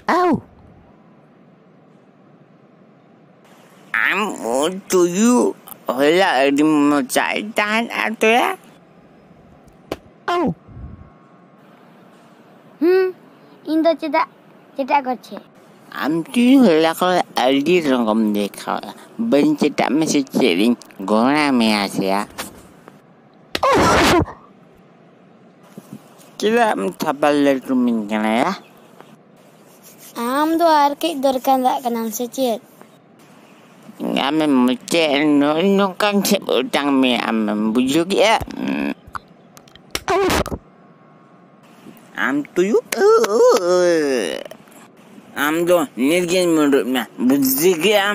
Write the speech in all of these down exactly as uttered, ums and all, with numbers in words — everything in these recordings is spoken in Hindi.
Oh, I'm old to you. Wala di mo caitan ato ya. oh, হুম ইন্দো চেটা চেটা করছে Am tu wala ko aldi rongom dekha. Ben cita mesti cering gona me asia. Kita am tabal rumin kana ya. আম তো আর কে দরকার দা কানাম সে চেত Ngame mece no no kan se utang me am bujuk ya. Am tu you. Am do nirgen menurut me bujuk ya.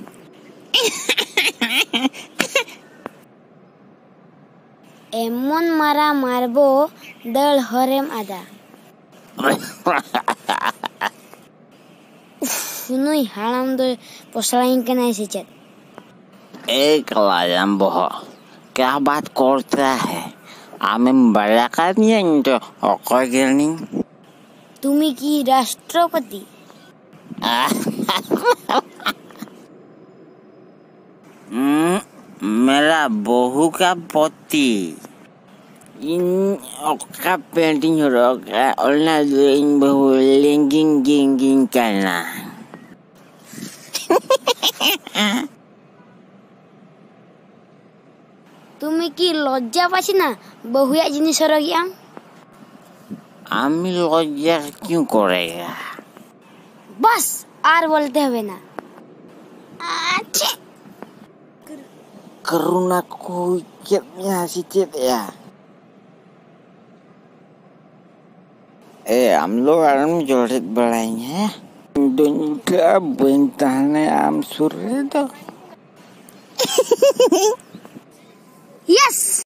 এমন মারা মারবো দল হরেম আদা শুনুই হারাম দো পসলাইন কেনা এসেছে एक लायम बोहो क्या बात करता है आमें बड़ा करनी तो ओकर गिरनी তুমি কি রাষ্ট্রপতি मेरा बहू का पति इन ओका पेंटिंग हो रहा और ना इन बहू लिंगिंग गिंगिंग करना তুমি কি লজ্জা পাচ্ছি না বহুয়া জিনিস রগিয়াম আমি লজ্জা क्यों करेगा बस আর বলতে হবে না আচ্ছা करुणा को कितनी हसीचित ya eh हम लोग आराम जोड़ित बढ़ाएंगे हैं दुनिया का बंताने आम सुर रहे तो